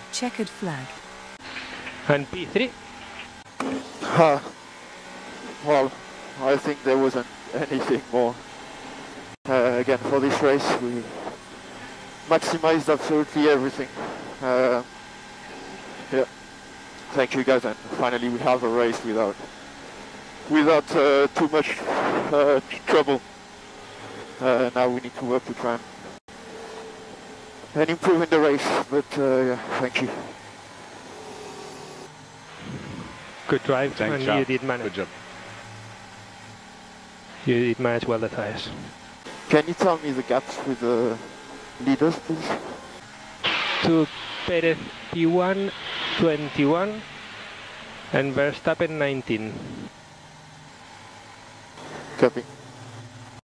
Checkered flag. And P3? Well, I think there wasn't anything more. Again, for this race, we maximized absolutely everything. Yeah, thank you guys, and finally we have a race without too much trouble. Now we need to work to try and improve in the race, but yeah, thank you. Good drive, Thanks, and Charles. you did manage. Good job. You did manage well the tyres. Can you tell me the gaps with the leaders, please? To Perez P1, 21, and Verstappen 19. Copy.